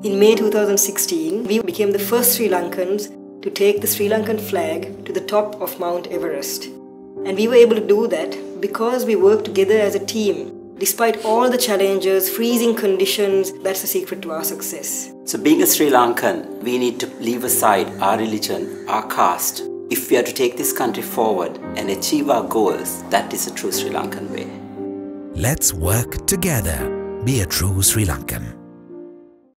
In May 2016, we became the first Sri Lankans to take the Sri Lankan flag to the top of Mount Everest. And we were able to do that because we worked together as a team. Despite all the challenges, freezing conditions, that's the secret to our success. So being a Sri Lankan, we need to leave aside our religion, our caste. If we are to take this country forward and achieve our goals, that is a true Sri Lankan way. Let's work together. Be a true Sri Lankan.